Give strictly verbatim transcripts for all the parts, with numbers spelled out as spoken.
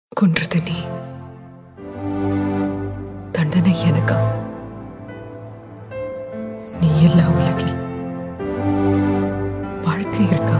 கொன்றது நீ, தண்டனை எனக்கா? நீ எல்லா உலகில் வாழ்க்கை இருக்கா?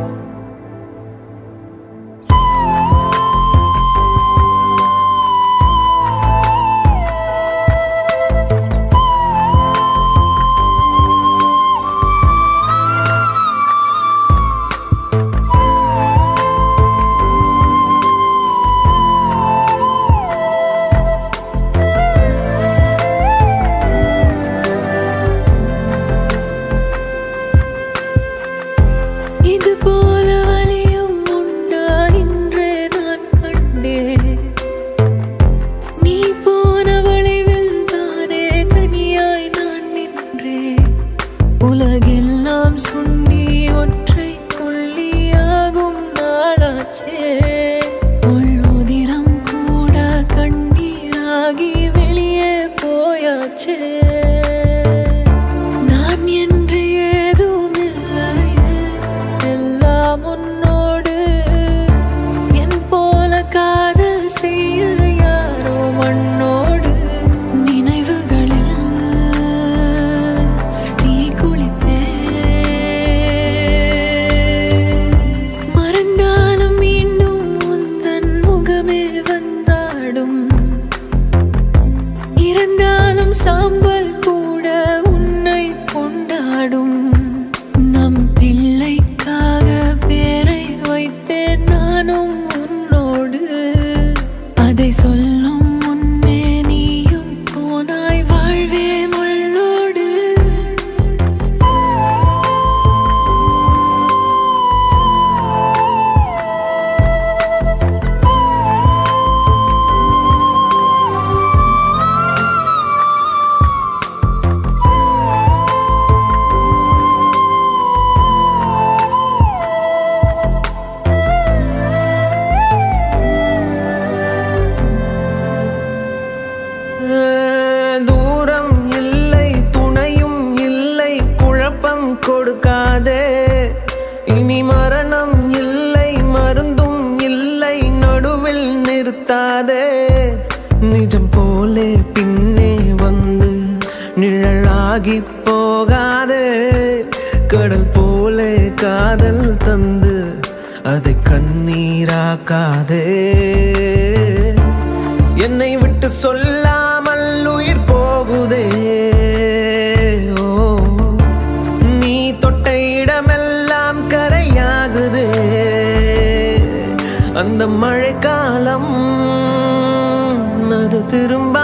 உலகெல்லாம் சுண்டி ஒற்றை புள்ளியாகும் நாளாச்சே, உள்முதிரம் கூட கண்ணீராகி வெளியே போயாச்சே. நான் என்று ஏதும் இல்லையே, எல்லாம் உன்னோடு. என் போல காதல் செய்ய யாரோ மண்ணோடு. இறந்தாலும் சாம்பல் கூட உன்னை கொண்டாடும். நம் பிள்ளைக்காக பேரை வைத்தேன் நானும் உன்னோடு. அதை சொல்லும் முன்னே நீயும் போனாய் வாழ்வே முள்ளோடு. தூரம் இல்லை, துணையும் இல்லை, குழப்பம் கொடுக்காதே. இனி மரணம் இல்லை, மருந்தும் இல்லை, நடுவில் நிறுத்தாதே. நிஜம் போலே பின்னே வந்து நிழலாகி போகாதே. கடல் போலே காதல் தந்து அதை கண்ணீராக்காதே. என்னை விட்டு சொல்லாமல் உயிர் போகுதே. ஓ, நீ தொட்ட இடமெல்லாம் கரையாகுதே. அந்த மழைக்காலம் அது திரும்ப